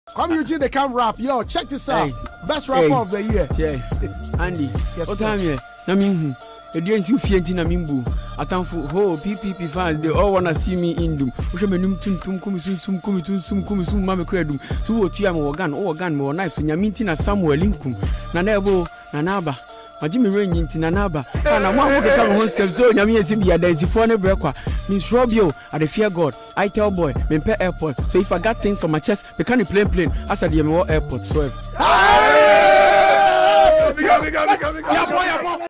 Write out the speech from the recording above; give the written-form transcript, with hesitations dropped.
Come Eugene, they can rap. Yo, check this out. Best rapper of the year. Yeah. Andy. Yes, Otan here. Namin. Ediensi fienti na mimbu. Atamfu ho PPP fans they all wanna see me in doom. Usha menum tum kumisum mame kredum. So wo tua me organ me knife so nyaminti na Samuel inkum. Na nebo na naba. Majimi renyi nti na naba. Na mo abuke ka ho nsem so nyame yesi bia dansifo ne brekwa. Miss Robio, I dey fear God. I tell boy, me pay airport. So if I got things on my chest, me can plane. I said me airport so.